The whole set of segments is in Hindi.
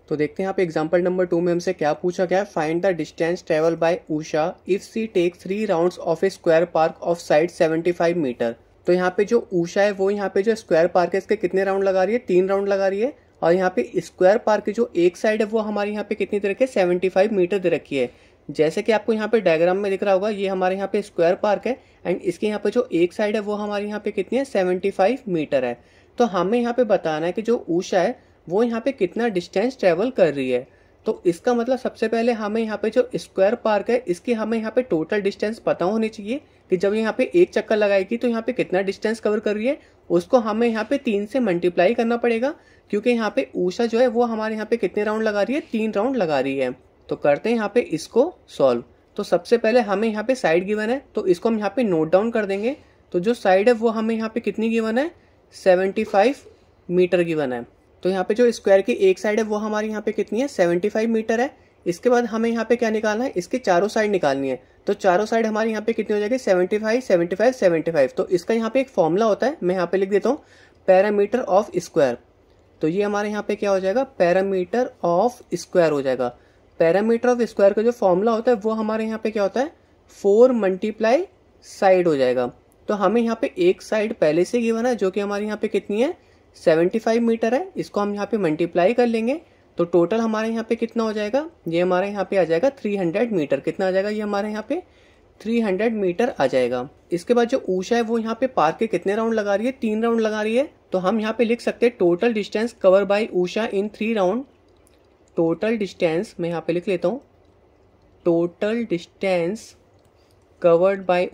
तो देखते हैं यहाँ पे एग्जांपल नंबर 2 में हमसे क्या पूछा गया है। Find the distance travel by Usha if she take 3 rounds of a square park of side 75 metre. तो यहाँ पे जो उषा है वो यहाँ पे जो स्क्वायर पार्क है इसके कितने राउंड लगा रही है, 3 राउंड लगा रही है। और यहाँ पे स्क्वायर पार्क की जो एक साइड है वो हमारे यहाँ पे कितनी दे रखी है, 75 मीटर दे रखी है। जैसे कि आपको यहाँ पे डायग्राम में दिख रहा होगा, ये हमारे यहाँ पे स्क्वायर पार्क है एंड इसके यहाँ पे जो एक साइड है वो हमारे यहाँ पे कितनी है, 75 मीटर है। तो हमें यहाँ पे बताना है कि जो उषा है वो यहाँ पे कितना डिस्टेंस ट्रेवल कर रही है। तो इसका मतलब सबसे पहले हमें यहाँ पे जो स्क्वायर पार्क है इसकी हमें यहाँ पे टोटल डिस्टेंस पता होनी चाहिए कि जब यहाँ पे एक चक्कर लगाएगी तो यहाँ पे कितना डिस्टेंस कवर कर रही है। उसको हमें यहाँ पे 3 से मल्टीप्लाई करना पड़ेगा, क्योंकि यहाँ पे उषा जो है वो हमारे यहाँ पे कितने राउंड लगा रही है, 3 राउंड लगा रही है। तो करते हैं यहाँ पे इसको सॉल्व। तो सबसे पहले हमें यहाँ पे साइड गिवन है तो इसको हम यहाँ पे नोट डाउन कर देंगे। तो जो साइड है वो हमें यहाँ पे कितनी गिवन है, 75 मीटर गिवन है। तो यहाँ पे जो स्क्वायर की एक साइड है वो हमारी यहाँ पे कितनी है, 75 मीटर है। इसके बाद हमें यहाँ पे क्या निकालना है, इसके चारों साइड निकालनी है। तो चारों साइड हमारी यहाँ पे कितनी हो जाएगी, 75 75 75। तो इसका यहाँ पे एक फॉर्मूला होता है, मैं यहाँ पे लिख देता हूँ, पैरामीटर ऑफ स्क्वायर। तो ये हमारे यहाँ पे क्या हो जाएगा, पैरामीटर ऑफ स्क्वायर हो जाएगा। पैरामीटर ऑफ स्क्वायर का जो फॉर्मूला होता है वो हमारे यहाँ पे क्या होता है, 4 मल्टीप्लाई साइड हो जाएगा। तो हमें यहाँ पे एक साइड पहले से गिवन है जो कि हमारे यहाँ पे कितनी है, 75 मीटर है। इसको हम यहाँ पे मल्टीप्लाई कर लेंगे तो टोटल हमारे यहाँ पे कितना हो जाएगा, ये हमारे यहाँ पे आ जाएगा 300 मीटर। कितना आ जाएगा, ये हमारे यहाँ पे 300 मीटर आ जाएगा। इसके बाद जो उषा है वो यहाँ पे पार्क के कितने राउंड लगा रही है, 3 राउंड लगा रही है। तो हम यहाँ पे लिख सकते हैं total distance cover by Usha in 3 round. Total distance मैं यहाँ पे लिख लेता हूँ, total distance covered by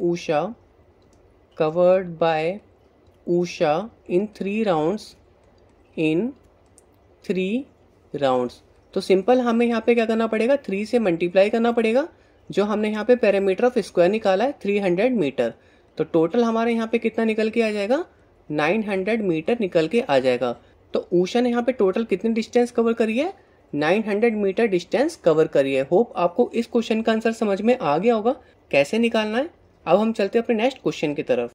Usha in 3 rounds. तो सिंपल हमें यहाँ पे क्या करना पड़ेगा, 3 से मल्टीप्लाई करना पड़ेगा। जो हमने यहाँ पे पैरामीटर ऑफ स्क्वायर निकाला है 300 मीटर। तो टोटल हमारे यहाँ पे कितना निकल के आ जाएगा, 900 मीटर निकल के आ जाएगा। तो उषा ने यहाँ पे टोटल कितनी डिस्टेंस कवर करी है, 900 मीटर डिस्टेंस कवर करी है। होप आपको इस क्वेश्चन का आंसर समझ में आ गया होगा कैसे निकालना है। अब हम चलते हैं अपने नेक्स्ट क्वेश्चन की तरफ।